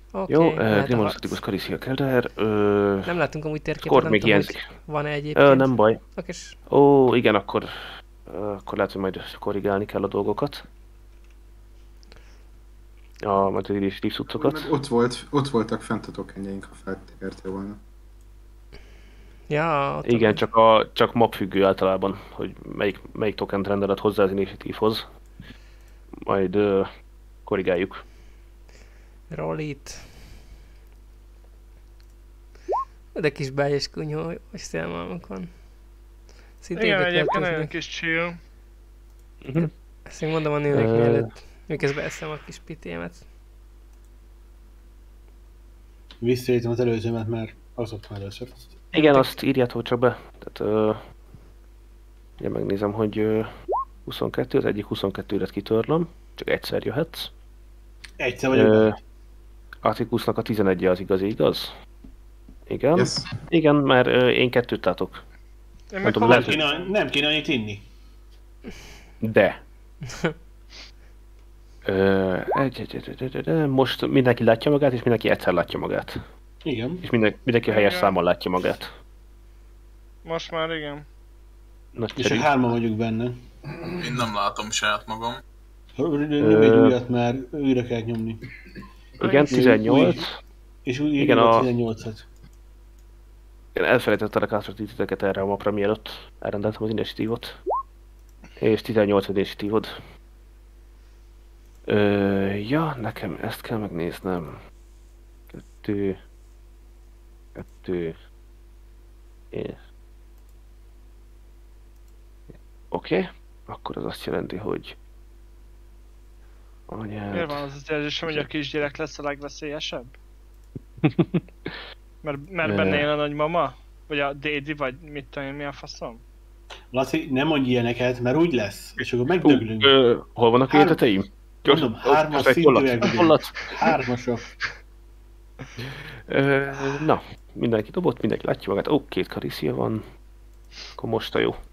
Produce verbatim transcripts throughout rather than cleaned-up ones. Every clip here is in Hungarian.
Oké, Jó, okay, uh, mehet a Grimorus, harc. Tigus, Kariszia, Kelder. Uh, Nem látunk amúgy térképet, Skor nem még tudom, hiányzik. hogy van-e Uh, egyébként. nem baj. Okés. Ó, igen, akkor, uh, akkor lehet, hogy majd korrigálni kell a dolgokat. A materialistív cuccokat. Ott, volt, ott voltak fent a tokenjeink, ha feltértél volna. Ja, ott Igen, van. csak, a, csak map függő általában, hogy melyik, melyik tokent rendeled hozzá az initiatívhoz. Majd uh, korrigáljuk. Rollit. De kis bejes kunyhó, hogy szélmalmunk van. Szintén Igen, ide egyébként költözni. nagyon kis chill. Uh-huh. Ezt még mondom a nőnek Ö- mielőtt, miközben eszem a kis pitémet. Visszajöttem az előzőmet, mert az ott már először. Igen, de- azt írjátok csak be. Tehát, uh, ugye megnézem, hogy uh, huszonkettő, az egyik huszonkettőre kitörlöm, csak egyszer jöhetsz. Egyszer vagyok. Ö, benne. Atticusnak a tizenegy az igazi, igaz? Igen. Yes. Igen, mert uh, én kettőt látok. Én Nem meg tudom, Nem lehet, hallom. kéne, nem kéne annyit inni. De. Ö, egy, egy, egy, egy, egy, egy, most mindenki látja magát, és mindenki egyszer látja magát. Igen. És minden, mindenki a helyes Igen. számmal látja magát. Most már igen. És Nagyszerű. a hárman vagyunk benne. Én nem látom saját magam. Nem Ö- egy újat, mert újra kell nyomni. Igen, tizennyolc. És úgy Igen, igen, a- a tizennyolcat. Én elfelejtettelek átrakni titeket erre a mapra, mielőtt elrendeltem az initiatívot. És tizennyolc initiatívod. Ö, ja, nekem ezt kell megnéznem. Kettő. Kettő. És... Oké, okay. Akkor az azt jelenti, hogy... Anyád... Miért van az az érzésem, hogy a kisgyerek lesz a legveszélyesebb? Mert, mert benne él a nagymama? Vagy a dédi, vagy mit tudom én, mi a faszom? Laci, nem mondj ilyeneket, mert úgy lesz. És akkor Ú, megdöglünk. ö, hol vannak a Három- jegyzeteim? Mondom, hármas szintűek vagyunk. Hollat. Hármasok. Ö, na, mindenki dobott, mindenki látja magát. Ó, két Kariszia van. Akkor most a jó.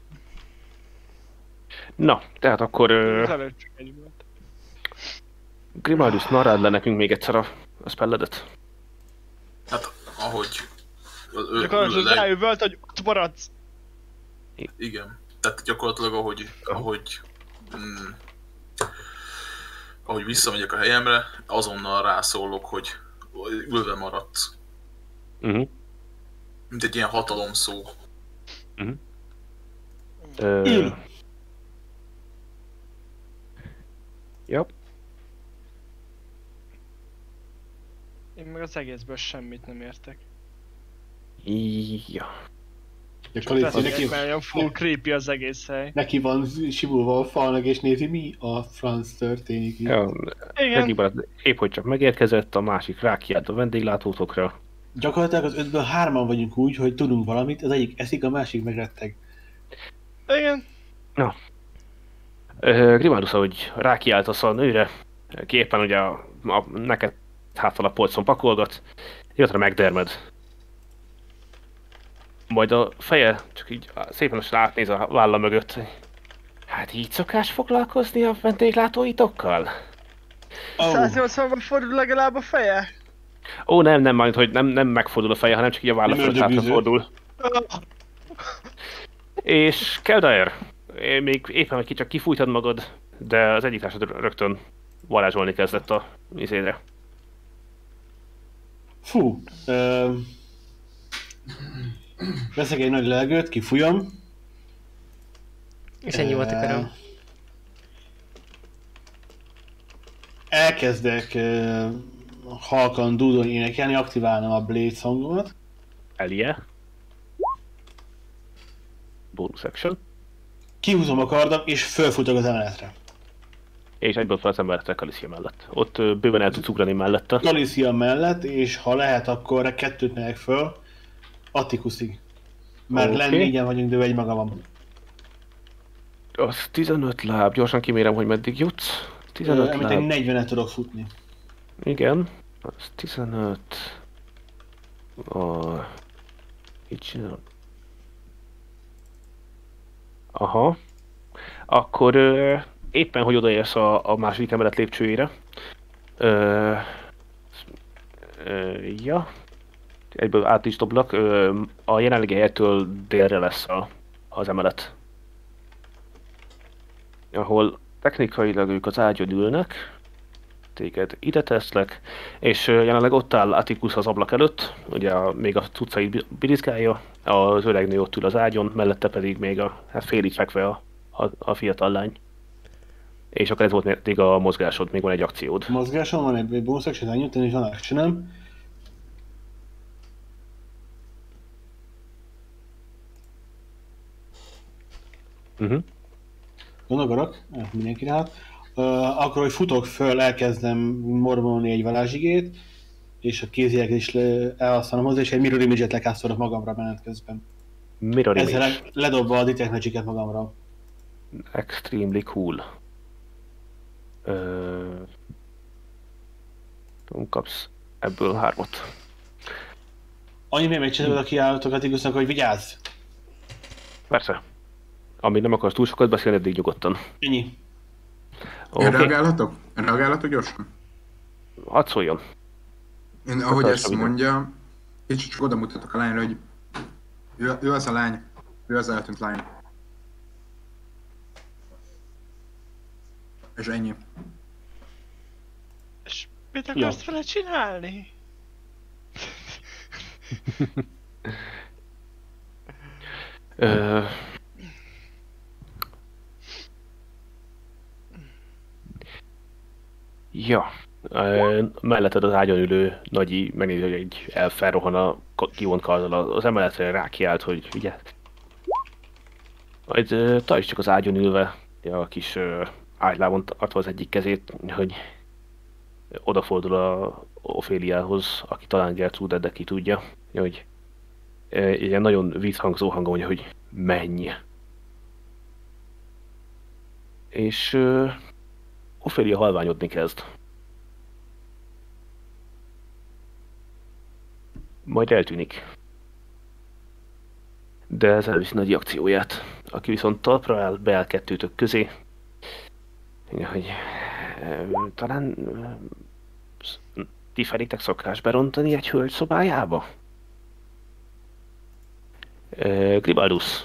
Na, tehát akkor ö, Az előtt csak egy volt. Grimaldus, narráld le nekünk még egyszer a, a spelledet. Hát, ahogy... Ő, Gyakorlatilag ráüvölt, hogy ott maradsz. igen. Tehát gyakorlatilag ahogy... ahogy mm, ahogy visszamegyek a helyemre, azonnal rászólok, hogy ülve maradsz. Uh-huh. Mint egy ilyen hatalomszó. Ö, Ül. ja, Én meg az egészből semmit nem értek. ja. De Csak Kalici, neki, beszélek, mert olyan full creepy az egész hely. neki van simulva a falnak, és nézi, mi a franc történik itt. ja. Igen. Egyik barát épp hogy csak megérkezett, a másik rákiált a vendéglátótokra. Gyakorlatilag az ötből hárman vagyunk úgy, hogy tudunk valamit, az egyik eszik, a másik megretteg. Igen. Ö, Grimaldus, ahogy rákiáltasz a nőre, ki éppen ugye a, a, neked háttal a polcon pakolgat, jöttre megdermed. Majd a feje csak így szépen most átnéz a válla mögött. Hát így szokás foglalkozni a vendéglátóitokkal? Oh, száznyolcvanban fordul legalább a feje. Ó, nem, nem, majd, hogy nem, nem megfordul a feje, hanem csak így a válla Nem fölött hátra ördögűző. fordul. És Keldair, én még éppen, hogy ki csak kifújtad magad, de az egyik társad rögtön varázsolni kezdett a izére. fú. Ö, veszek egy nagy levegőt, kifújom. És ennyi volt a köröm. Elkezdek uh, halkan dúdolni, énekelni, aktiválnom a Blade Songomat. Elie. Bonus action. Kihúzom a kardom, és fölfutok az emeletre. És egyből fel az emberre Kaliszia mellett. Ott ö, bőven el tudsz ugrani mellette. Galicia mellett, és ha lehet, akkor kettőt megyek föl. Atticusig. Mert Oké. okay. Négyen vagyunk, de egy maga van. Az tizenöt láb, gyorsan kimérem, hogy meddig jutsz. tizenöt Amit én láb. negyvenet tudok futni. Igen. Az tizenöt. A... Így csinálom. Aha. Akkor ö, éppen, hogy odaérsz a, a második emelet lépcsőjére. Ö, Ja. Egyből át is doblak. Ö, a jelenlegi helytől délre lesz a, az emelet. Ahol technikailag ők az ágyon ülnek. Téged ide teszlek, és jelenleg ott áll Atticus az ablak előtt, ugye a, még a cuccait birizgálja, az öreg nő ott ül az ágyon, mellette pedig még a, hát félig fekve a, a, a fiatal lány. És akkor ez volt még a mozgásod, még van egy akciód. Mozgáson van egy, egy bonus action, elnyújtani, és van actionem. Uh-huh. Gondolok, mindenki hát. Uh, akkor, hogy futok föl, elkezdem mormolni egy varázsigét, és a kézieket is le, elhasználom hozzá, és egy Mirror Image-et lekászolok magamra menet közben. Mirror Image. Ezzel ledobva a Detect Magic-et magamra. Extremely cool. Ö... Kapsz ebből hármat. Annyi még megcsinálod a kiállatok Atticusnak, hogy vigyázz! Persze. Amíg nem akarsz túl sokat beszélni, eddig nyugodtan. Ennyi. Én Okay. reagálhatok? Reagálhatok gyorsan? Hadd szóljon. Én ahogy Tartsd ezt a videót. mondja, kicsit csak oda mutatok a lányra, hogy ő, ő az a lány, ő az eltűnt lány. És ennyi. És mit Ja. akarsz vele csinálni? Ö... Ja. Ö, melletted az ágyon ülő nagyi megnézi, hogy egy elf felrohan a kivont karddal az emeletre, rákiált, hogy ugye. Majd ö, Tajs csak az ágyon ülve, a kis ö, ágylábon tartva az egyik kezét, hogy odafordul a Ophéliához, aki talán Gertrude, de ki tudja, hogy ö, ilyen nagyon vízhangzó hangon mondja, hogy menj. És ö, Ophélia halványodni kezd. Majd eltűnik. De ez elviszi nagy akcióját. Aki viszont talpra áll, beáll kettőtök közé. Hogy ö, talán ö, ti felitek szokás berontani egy hölgy szobájába? Ö, Gribaldus.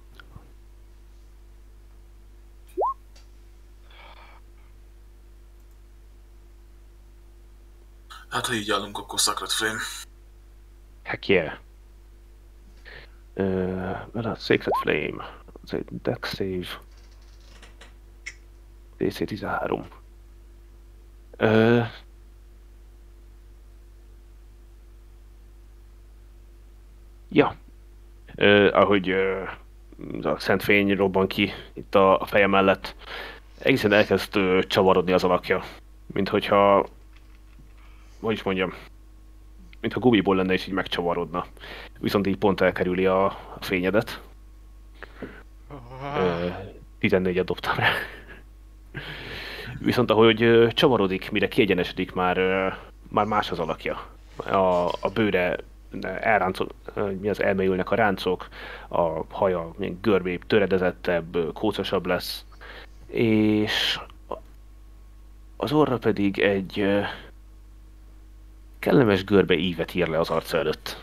Hát ha így állunk, akkor Sacred Flame. Heck yeah. Uh, well, a Sacred Flame. Az egy Dex Save. dé cé tizenhárom. Uh, ja. Uh, ahogy uh, a szent fény robban ki itt a, a feje mellett, egészen elkezd uh, csavarodni az alakja. Mint hogyha, hogy is mondjam, mintha gumiból lenne és így megcsavarodna. Viszont így pont elkerüli a, a fényedet. Ö, tizennégyet dobtam rá. Viszont ahogy ö, csavarodik, mire kiegyenesedik, már, ö, már más az alakja. A, a bőre elráncol, mi az elmélyülnek a ráncok, a haja még görbébb, töredezettebb, kócosabb lesz. És az orra pedig egy ö, kellemes görbe ívet ír le az arca előtt.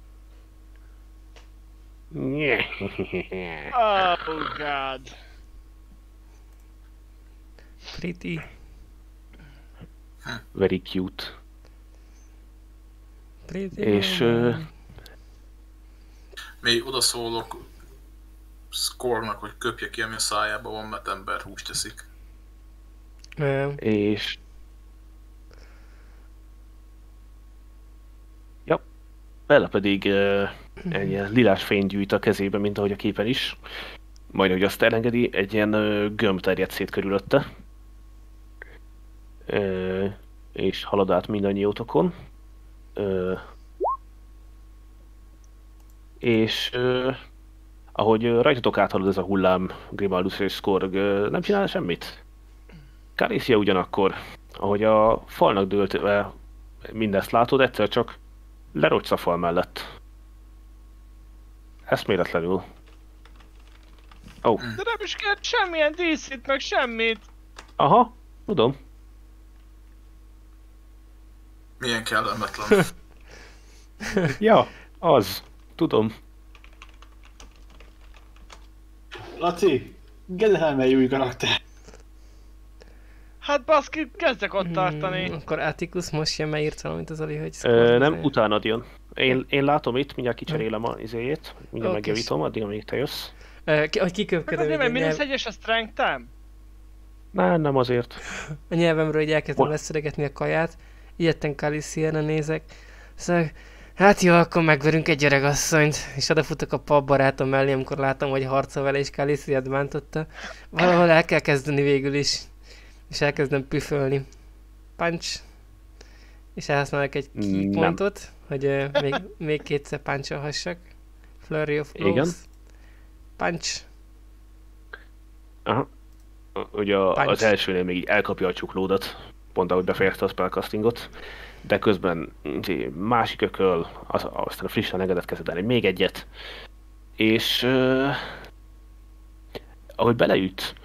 Oh god. Pretty. Very cute. Pretty. És ö, Még odaszólok Skornak, hogy köpje ki, ami a szájában van, mert ember húst teszik. Ö, és ja, Bella pedig uh, egy ilyen lilás fényt gyűjt a kezébe, mint ahogy a képen is. Majd, hogy azt elengedi, egy ilyen uh, gömb terjed szét körülötte. Uh, és halad át mindannyiótokon. Uh, és uh, ahogy uh, rajtatok áthalad ez a hullám, Grimaldus és Skorg uh, nem csinál semmit. Kalicia ugyanakkor, ahogy a falnak dőlt, mindezt látod, egyszer csak lerogysz a fal mellett. Eszméletlenül. Ó, oh. De nem is kért semmilyen díszít, meg semmit. Aha, tudom. Milyen kellemetlen. Ja, az. Tudom. Laci, Gedelem egy új karakter. Hát baszki, kezdek ott tartani. Hmm, akkor Atticus most jön, mert írt valamit az Oli, hogy... Ö, nem, utánad jön. Én, én látom itt, mindjárt kicserélem a izéjét, mindjárt Oké. megjavítom, addig amíg te jössz. Uh, ki, hogy Meg kiköpködöm azért, mert így a, mínusz nyelv, egyes a strength-em? Nem, nem azért. a nyelvemről, hogy elkezdem Hol? leszedegetni a kaját. Ilyetten Kalisztiára nézek. Szóval, hát jó, akkor megverünk egy öregasszonyt. És odafutok a pub barátom mellé, amikor látom, hogy harcol vele, és Kalisztiát bántotta. Valahol el kell kezdeni végül is. És elkezdem püfölni. Punch. És elhasználok egy key Nem. pontot, hogy uh, még, még kétszer puncholhassak. Flurry of blows. Igen. Punch. Aha. Ugye a- Punch. az elsőnél még így elkapja a csuklódat, pont ahogy befejezte a spellcastingot, de közben izé, másik ököl, az, aztán a frissen engedett kezedelni még egyet, és uh, ahogy beleüt,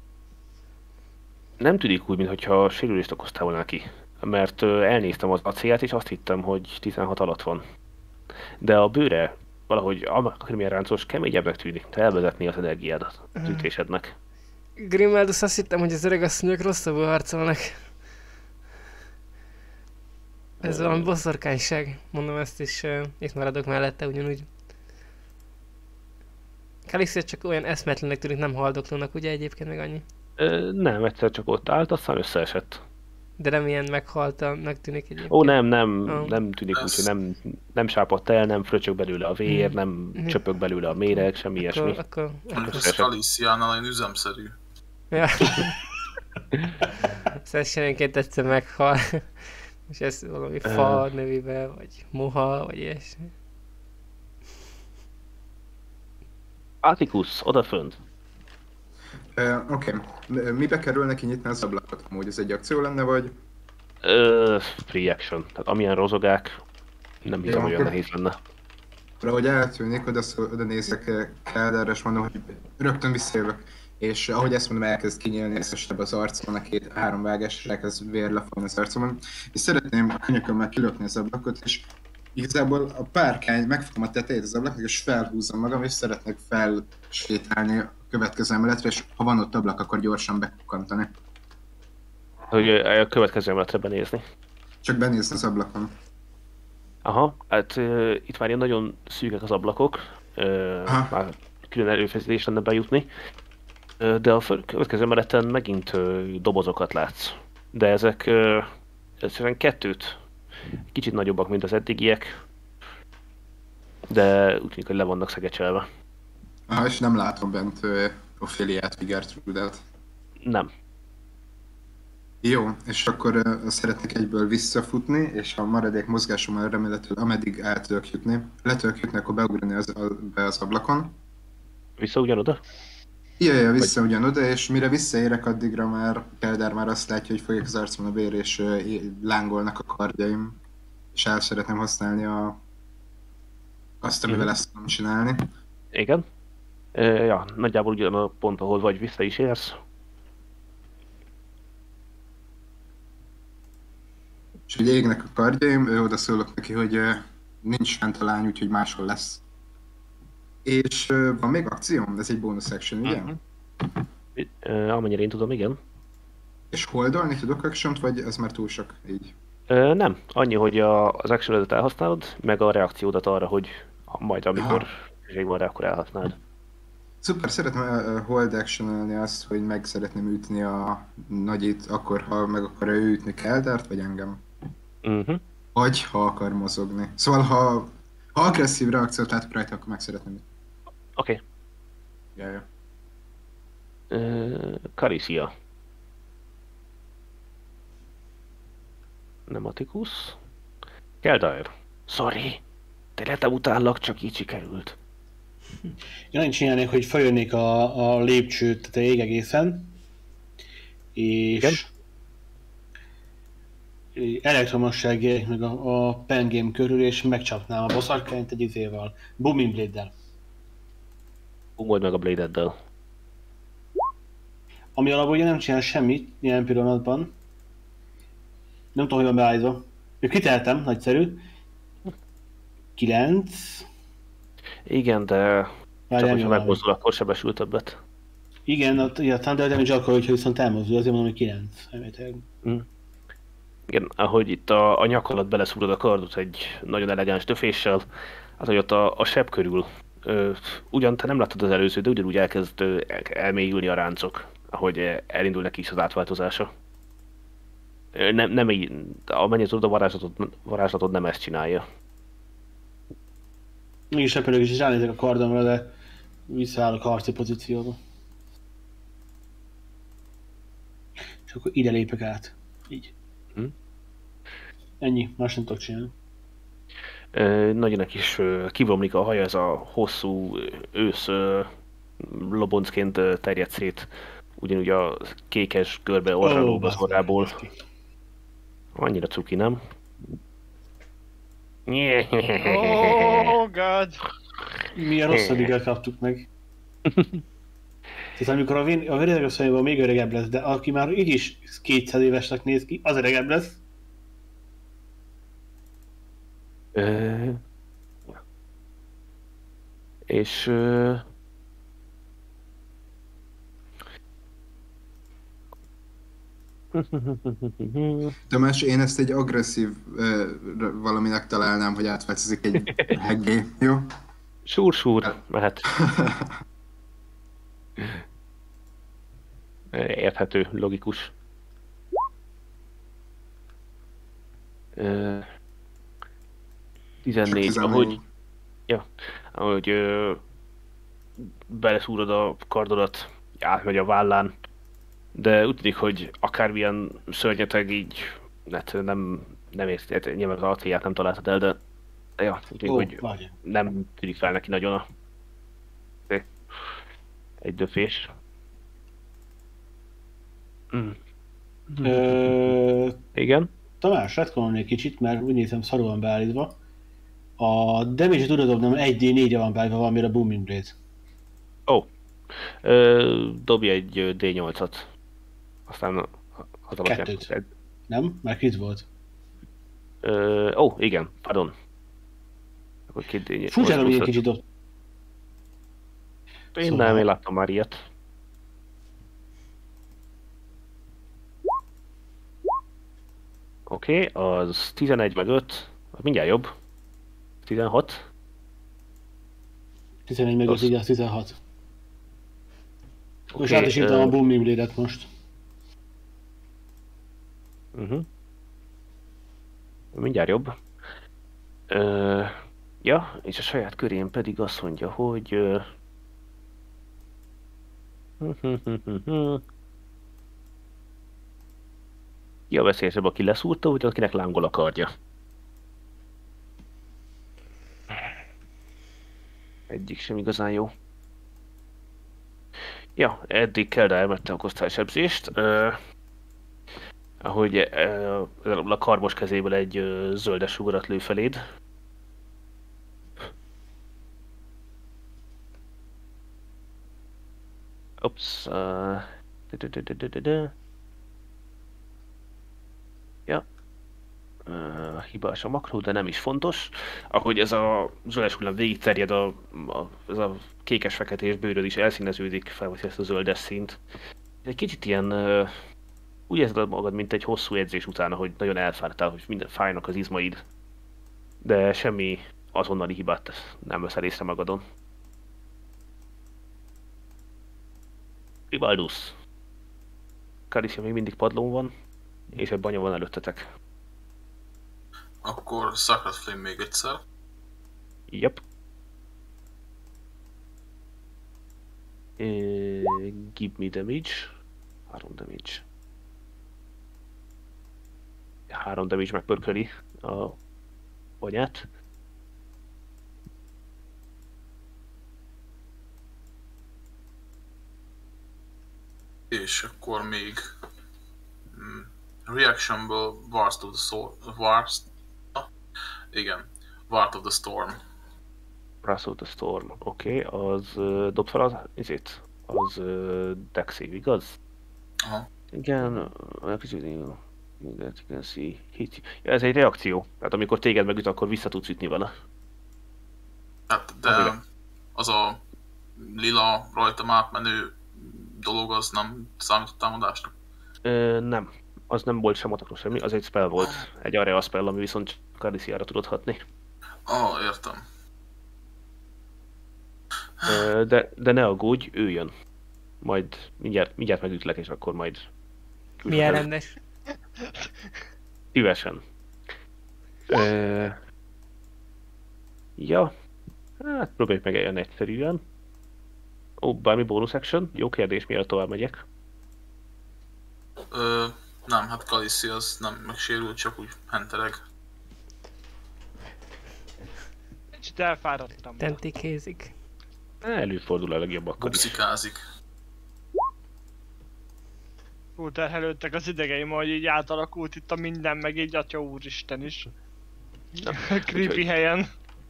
nem tűnik úgy, mintha sérülést okoztál volna neki, mert uh, elnéztem az acélját, és azt hittem, hogy tizenhat alatt van. De a bőre valahogy akármilyen ráncos, keményebbnek tűnik, te elvezetni az energiádat az ütésednek. Grimaldus, azt hittem, hogy az öregasszonyok rosszabbul harcolnak. Ez valami boszorkányság. Mondom ezt is, uh, itt maradok mellette ugyanúgy. Kalixia csak olyan eszmetlenek tűnik, nem haldoklónak, ugye egyébként meg annyi. Ö, nem, egyszer csak ott állt, aztán összeesett. De nem ilyen meghaltanak tűnik egyébként. Ó, nem, nem, Ó. nem tűnik úgy, Ez- hogy nem, nem sápadt el, nem fröcsög belőle a vér, Mhm. nem Mhm. csöpög belőle a méreg, semmi ilyesmi. Akkor, akkor, Mondjuk akkor... ez Kaliciánál olyan üzemszerű. Ja. Szessenenként egyszer meghal. És ez valami fa nevébe, vagy moha, vagy ilyesmi. Atticus, odafönt. Ö, Oké, okay. Mibe kerül neki nyitni az ablakot? Amúgy ez egy akció lenne, vagy? Ö, free action. Tehát amilyen rozogák, nem hiszem, Jó, hogy olyan akkor- nehéz lenne. Valahogy eltűnik, oda, szó- oda nézek Kelderre, és mondom, hogy rögtön visszajövök. És ahogy ezt mondom, elkezd kinyílni összesebb az arcomon, a két három vágás, és elkezd vér lefolyni az arcomon. És szeretném könyökömmel kilökni az ablakot, és igazából a párkány megfogom a tetejét az ablaknak, és felhúzom magam, és szeretnék felsétálni a következő emeletre, és ha van ott ablak, akkor gyorsan bekukkantani. Hogy ö, a következő emeletre benézni. Csak benézni az ablakon. Aha, hát ö, itt már ilyen nagyon szűkek az ablakok, ö, Aha. már külön erőfeszítés lenne bejutni, ö, de a föl- következő emeleten megint ö, dobozokat látsz. De ezek ö, egyszerűen kettőt, kicsit nagyobbak, mint az eddigiek, de úgy tűnik, hogy le vannak szegecselve. Aha, és nem látom bent uh, Opheliát, vagy Gertrude-et. Nem. Jó, és akkor uh, szeretnék egyből visszafutni, és a maradék mozgásommal remélhetőleg ameddig el tudok jutni. Le tudok jutni, akkor beugrani az, a, be az ablakon. Vissza ugyanoda? Jöjjön vissza ugyanoda, és mire visszaérek, addigra már Keldár már azt látja, hogy folyik az arcomon a vér, és uh, lángolnak a kardjaim. És el szeretném használni a... azt, amivel Mhm. ezt tudom csinálni. Igen. Ö, ja, nagyjából ugyan a pont, ahol vagy, vissza is érsz. És hogy égnek a kardjaim, ő oda szólok neki, hogy uh, nincs fent a lány, úgyhogy máshol lesz. És uh, van még akcióm? Ez egy bonus action, ugye? Mhm. Ö, amennyire én tudom, igen. És holdolni tudok action-t, vagy ez már túl sok így? Ö, nem, annyi, hogy a, az action elhasználod, meg a reakciódat arra, hogy majd amikor szükség van rá, akkor elhasználod. Szuper, szeretném uh, hold action azt, hogy meg szeretném ütni a nagyit, akkor ha meg akarja ő ütni Keldárt, vagy engem. Uh-huh. Vagy ha akar mozogni. Szóval ha, ha agresszív reakciót látok rajta, akkor meg szeretném ütni. Oké. Okay. Jaj, Uh, Kariszia. Nem Atticus. Keldair. Sorry. Tényleg utállak, csak így sikerült. Én annyit csinálnék, hogy feljönnék a, a lépcső tetejéig egészen, és elektromosság érik meg a, a pengém körül, és megcsapnám a boszorkányt egy izével, Booming Blade-del. Ungold meg a Blade-eddel. Ami alapból ugye nem csinál semmit ilyen pillanatban. Nem tudom, hogy van beállítva. Ő kiteltem, nagyszerű. kilenc. Igen, de csak Várjál, hogyha nyilván. megmozdul, akkor sebesül többet. Igen, a, a Thunder Damage akkor, hogyha viszont elmozdul, azért mondom, hogy kilenc. Elméletileg. Hm. Igen, ahogy itt a, a nyak alatt beleszúrod a kardot egy nagyon elegáns döféssel, hát hogy ott a, a seb körül, ö, ugyan te nem láttad az előző, de ugyanúgy elkezd ö, el, elmélyülni a ráncok, ahogy elindul neki is az átváltozása. Ö, Nem, nem így, amennyit tudod, a varázslatod, varázslatod nem ezt csinálja. Mégis repülök is, és ránézek a kardomra, de visszaállok a harci pozícióba. És akkor ide lépek át. Így. Hm? Ennyi, más nem tudok csinálni. Ö, Nagyonak is ö, kivomlik a haja, ez a hosszú ö, ősz ö, loboncként ö, terjed szét, ugyanúgy a kékes görbe orralóg az basszus, orrából. néz ki. Annyira cuki, nem? Oh god! Mi a rosszabbikat kaptuk meg. Tehát amikor a, vén, a véredek asszonyban még öregebb lesz, de aki már így is kétszáz évesnek néz ki, az öregebb lesz. Ö, és ö, Tamás, én ezt egy agresszív ö, valaminek találnám, hogy átváltozik egy heggé, jó? súr-súr, mehet. Érthető, logikus. Ö, tizennégy, tizennégy. ahogy, ja, ahogy ö, beleszúrod a kardodat, átmegy a vállán, de úgy tűnik, hogy akármilyen szörnyeteg így, hát nem, nem érti, hát nyilván az arcélját nem találtad el, de ja, úgy tűnik, Ó, hogy várj. nem tűnik fel neki nagyon a egy döfés. Mm. Ö, Igen? Tamás, retkonolni egy kicsit, mert úgy nézem szarul van beállítva. A damage-et tudod dobnom egy dé négyre van beállítva valamire a Booming Blade. Ó. Ö, dobj egy ö, dé nyolcat. Aztán az alapján... Kettőt. Nem? Már crit volt. Ö, ó, igen, pardon. Akkor két dé nyolc. Furcsára, hogy egy kicsit dob. Én Szóval- nem, én láttam már ilyet. Oké, okay, az tizenegy meg öt, az mindjárt jobb. tizenhat. tizenegy meg öt, Rossz. így az tizenhat. És Oké, át is írtam ö, a Booming Blade-et most. Uh-huh. Mindjárt jobb. Ö, ja, és a saját körén pedig azt mondja, hogy... Ö, ki a veszélyesebb, aki leszúrta, vagy akinek lángol a kardja? Egyik sem igazán jó. Ja, eddig Kelda elmette a osztálysebzést. Uh, ahogy uh, a karbos kezéből egy uh, zöldes sugarat lő feléd. Ups. Uh, ja. Uh, hibás a makró, de nem is fontos. Ahogy ez a zöldes hullám végig terjed, a, a, ez a kékes-feketés bőröd is elszíneződik, felveszi ezt a zöldes színt. Egy kicsit ilyen, uh, úgy érzed magad, mint egy hosszú edzés után, hogy nagyon elfáradtál, hogy minden fájnak az izmaid. De semmi azonnali hibát nem veszel észre magadon. Rivaldus. Kalicia még mindig padlón van, és egy banya van előttetek. Akkor Sacred Flame még egyszer. Yep. Uh, give me damage. Három damage. Három damage megpörköli a banyát. És akkor még mm, Reactionből Wars of the Sword, Wars, ah, igen, Ward of the Storm. Wrath of the Storm. Oké, okay, az uh, dob fel az, izét, az uh, dex save, igaz? Aha. Igen, igen, see, hit. Ja, ez egy reakció. Tehát amikor téged megüt, akkor vissza tudsz ütni vele. Hát, de Az igen. az a lila rajtam átmenő dolog az nem számított támadásra. Ö, nem. Az nem volt sem atakról semmi, az egy spell volt. Egy area spell, ami viszont csak Alicia-ra tudod hatni. Ah, értem. Ö, de, de ne aggódj, ő jön. Majd mindjárt, mindjárt megütlek, és akkor majd... Milyen rendes? Szívesen. Ö... Ja. Hát próbáljuk meg ilyen egyszerűen. Ó, bármi bonus action? Jó kérdés, mielőtt tovább megyek. Ö, nem, hát Kaliszi az nem megsérült, csak úgy hentereg. Kicsit elfáradtam. Tentikézik. Előfordul a legjobb akkor is. Bupszikázik. Túl terhelődtek az idegeim, hogy így átalakult itt a minden, meg így atya úristen is. Na, Creepy úgyhogy- helyen.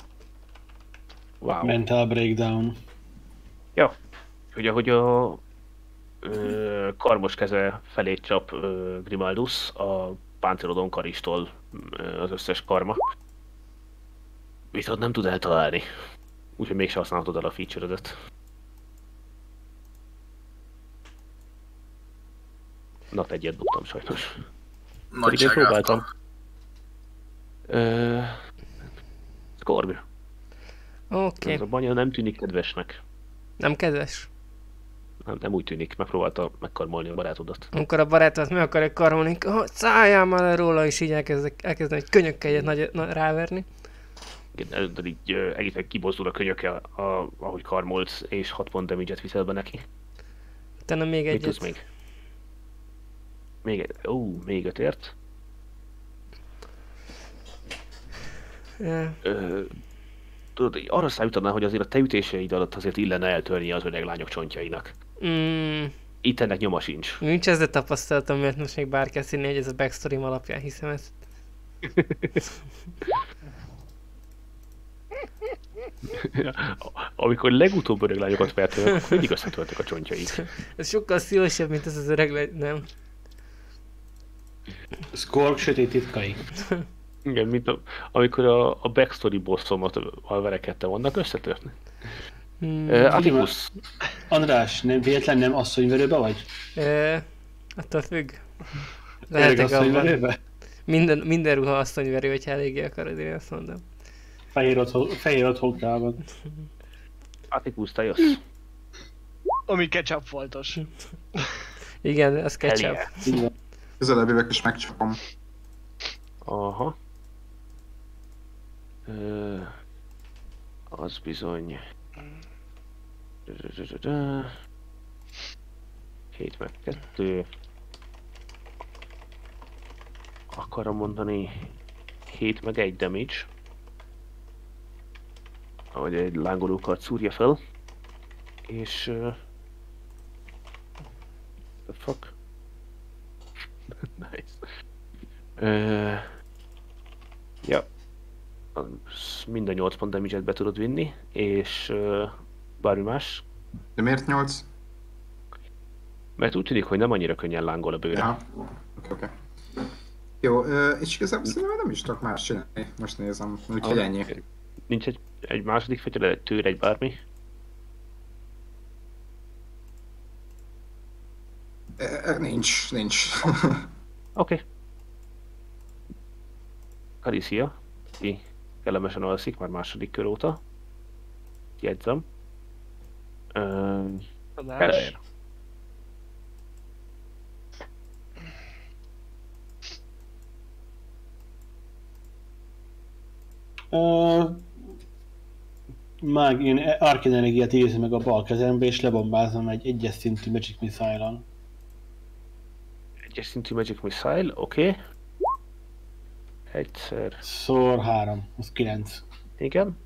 Wow. Mental breakdown. Ja. Hogy ahogy a ö, karmos keze felé csap ö, Grimaldus, a páncélodon karistól ö, az összes karma. Viszont nem tud eltalálni. Úgyhogy mégse használhatod el a feature-ödet. Na, egyet dobtam sajnos. Pedig én Nagyságát. próbáltam. Ö... Scorpion. Oké. Ez a banya nem tűnik kedvesnek. Nem kedves? Nem, nem úgy tűnik, megpróbálta megkarmolni a barátodat. Amikor a barátomat meg akarja karolni, oh, szálljál már le róla, és így elkezdek, elkezdem egy könyökkel egyet nagy, na, ráverni. Igen, de így ö, egészen kibozdul a könyöke, a, ahogy karmolsz, és hat pont damage-et viszel be neki. Utána még Mit tudsz egyet. még? Még egy... Ó, még ötért. Ja. Ö, tudod, így arra számítanál, hogy azért a te ütéseid alatt azért illene eltörni az öreg lányok csontjainak. Mm, Itt ennek nyoma sincs. nincs ezzel tapasztalatom, mert most még bár kell színni, hogy ez a backstory alapján hiszem ezt. Amikor legutóbb öreg lányokat vertél, akkor mindig összetöltek a csontjaik. Ez sokkal szívesebb, mint ez az öreg le... Nem. Skork sötét titkai. Igen, mint a, amikor a, a backstory bossomat a verekedtem, vannak összetörni. Hmm. Uh, Atticus, András, nem véletlen nem asszonyverőbe vagy? Ö, attól függ. Tényleg Lehetek abban. asszonyverőbe? Minden, minden ruha asszonyverő, hogyha eléggé akarod, én azt mondom. Fehér otthon, fehér otthon Atticus, te jössz. Ami ketchup voltos. Igen, az ketchup. Hell yeah. Közelebb jövök és megcsapom. Aha. Ö, az bizony. Hét meg kettő. Akarom mondani hét meg egy damage. Ahogy egy lángolókat szúrja fel. És... Uh, the fuck? Nice. Uh, ja. Az minden nyolc pont damage-et be tudod vinni, és uh, bármi más. De miért nyolc? Mert úgy tűnik, hogy nem annyira könnyen lángol a bőre. Ja. Oké, oké. Jó, ö, és igazából szerintem nem is tudok más csinálni. Most nézem, úgyhogy ennyi. Nincs egy, egy második fegyver, egy tőr, egy bármi. Ö, ö, Nincs, nincs. Oké. Okay. Kalicia, ki kellemesen alszik már második kör óta. Jegyzem. Uh, Adás. Uh, Mág, én Arcane energiát érzem meg a bal kezembe, és lebombázom egy egyes szintű Magic Missile-on. Egyes szintű Magic Missile, oké. Okay. Egyszer. Szor három, az kilenc. Igen.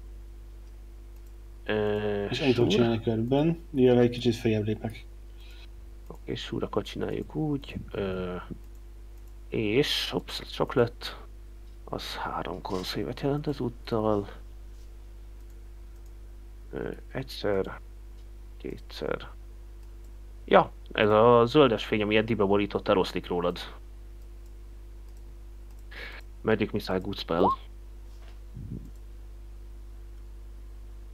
Uh, És ennyit tudok csinálni körben, mivel egy kicsit feljebb lépek. Oké, okay, súrakat csináljuk úgy. Uh, és, hops, ez csak lett. Az három konszévet jelent ezúttal. Uh, egyszer. Kétszer. Ja, ez a zöldes fény, ami eddig beborított, eloszlik rólad. Magic Missile, good spell.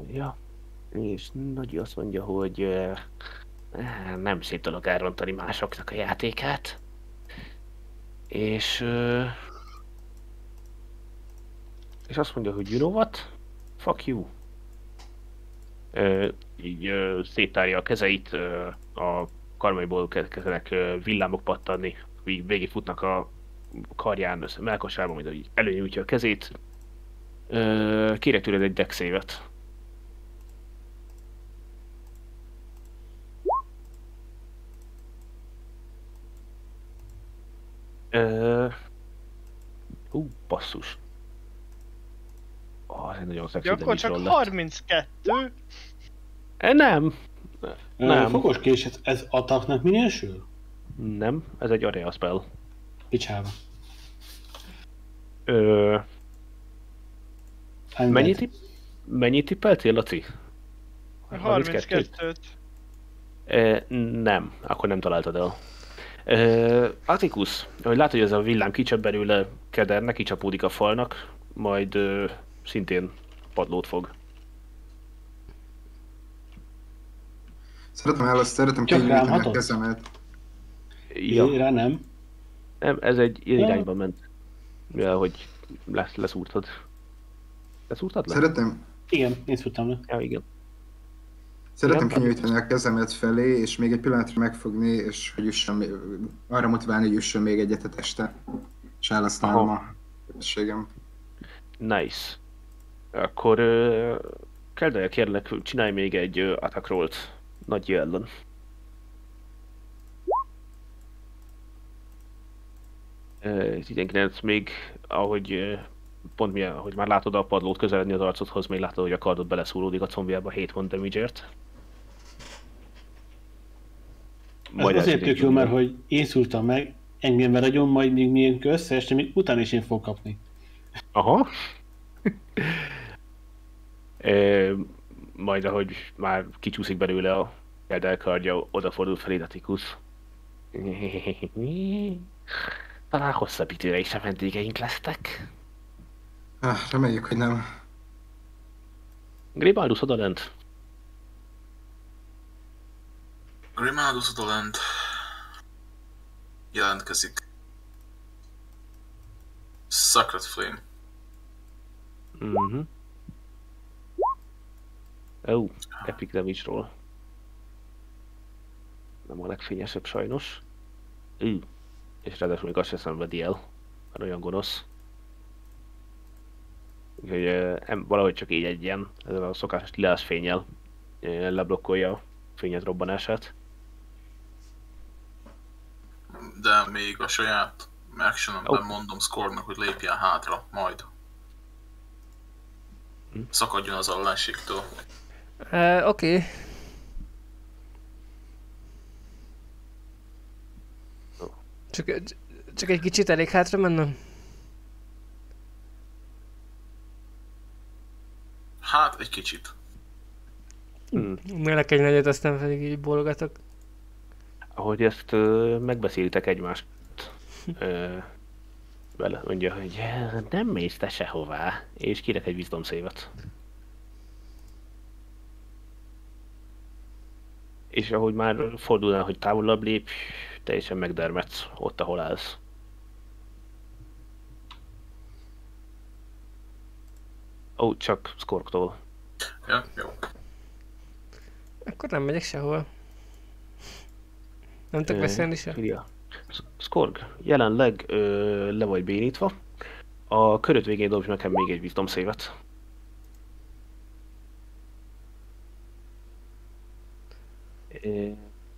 Ja, és Nagyi azt mondja, hogy uh, nem szép dolog elrontani másoknak a játékát. És... Uh, és azt mondja, hogy you know what? Fuck you. Uh, így uh, széttárja a kezeit, uh, a karmaiból kezdenek uh, villámok pattanni, így végigfutnak a karján, melkasában, majd így előnyújtja a kezét. Uh, kérek tőled egy dex save-et. Uh, hú, basszus. Oh, ez egy nagyon szexi Ja, akkor csak lett. harminckettő. E, nem. Nem. Fogos kés, ez, ez attacknak minősül? Nem, ez egy area spell. Picsába. Ö... I'm Mennyit, dead. tipp... Mennyit tippeltél, Laci? harminckettőt. E, nem, akkor nem találtad el. E, Atticus, ahogy látod, hogy ez a villám kicsap belőle, Kedernek, kicsapódik a falnak, majd ö, szintén padlót fog. Szeretem el, azt szeretem Csak kinyújtani a rám hatott? kezemet. Ja, Rá nem. nem, ez egy ilyen irányba ment. Mivel, hogy lesz, leszúrtad. Leszúrtad le? Szeretem, Igen, én szúrtam le. Ja, igen. szeretem Igen, kinyújtani a kezemet felé, és még egy pillanatra megfogni, és hogy üssön, még- arra motiválni, hogy üssön még egyet a teste. És elhasználom Aha. a képességem. Nice. Akkor uh, Keldeje, kérlek, csinálj még egy uh, attack rollt Nagy ellen. Uh, tizenkilenc még, ahogy uh, pont mi, ahogy már látod a padlót közeledni az arcodhoz, még látod, hogy a kardod beleszúródik a combjába hét pont damage-ért. Ez azért elkezdik tök jó, nyomni. mert hogy én szúrtam meg, engem veragyon, majd még milyen összeeste, még utána is én fog kapni. Aha. e, majd ahogy már kicsúszik belőle a Keldel kardja, odafordul felé Atticus. Talán hosszabb időre is a vendégeink lesztek. Ah, reméljük, hogy nem. Grimaldus odalent. Grimaldus odalent jelentkezik. Sacred Flame. Mhm. Ó, oh, epic damage-ról. Nem a legfényesebb sajnos. Ú, és ráadásul még azt sem szenvedi el. Mert olyan gonosz. Úgyhogy eh, em- valahogy csak így egy ilyen, ezzel a szokásos lilás fénnyel eh, leblokkolja a fényed robbanását. De még a saját actionomban Ó. mondom Scornak, hogy lépjen hátra, majd. Hm. Szakadjon az ellenségtől. Uh, Oké. Okay. Csak, csak egy kicsit elég hátra mennem? Hát, egy kicsit. Hmm. Mélek egy nagyot, aztán pedig így bólogatok. Ahogy ezt ö, megbeszéltek egymást, ö, vele mondja, hogy nem mész te sehová, és kérek egy wisdom save-et. És ahogy már fordulnál, hogy távolabb lép, teljesen megdermedsz ott, ahol állsz. Ó, csak Skorktól. Ja, jó. Akkor nem megyek sehova. Nem tudok Ö, beszélni se. írja. S- Skorg, jelenleg ö, le vagy bénítva. A köröd végén dobj nekem még egy wisdom save-et. Ö,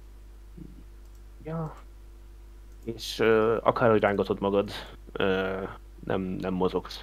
Ja. És ö, akárhogy rángatod magad, ö, nem, nem mozogsz.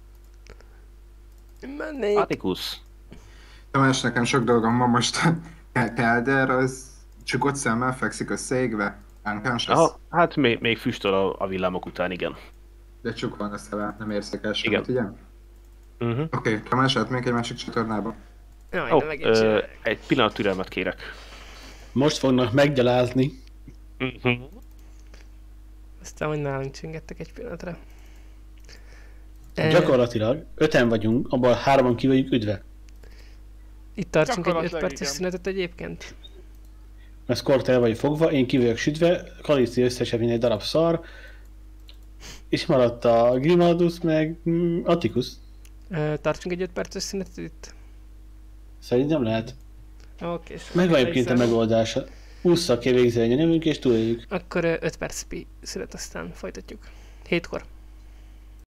Mennék. Atticus, Tamás, nekem sok dolgom van most. Kelder az csukott szemmel fekszik összeégve. Unconscious. aha, hát még, még füstöl a, a villámok után, igen. De csuk van a szeme, nem érzek el semmit, ugye? Igen. Uh-huh. Oké, okay, Tamás, átmegyek egy másik csatornába. Jaj, Ó, de megint ö, csinálj. egy pillanat türelmet kérek. Most fognak meggyalázni. Uh-huh. Aztán, hogy nálunk csingettek egy pillanatra. Gyakorlatilag öten vagyunk, abban hárman ki vagyunk üdve. Itt tartsunk egy öt Gyakorlatilag perces igen. szünetet egyébként. A Skort el vagy fogva, én ki vagyok sütve, Kaliszti összesen mint egy darab szar, és maradt a Grimaldus meg mm, Atticus. Ö, tartsunk egy öt perces szünetet itt. Szerintem lehet. Oké, és Megvan egyébként a megoldása. Ússzal kell végzelni a nyomunk és túléljük. akkor ö, öt perc pi- szünet, aztán folytatjuk. Hétkor.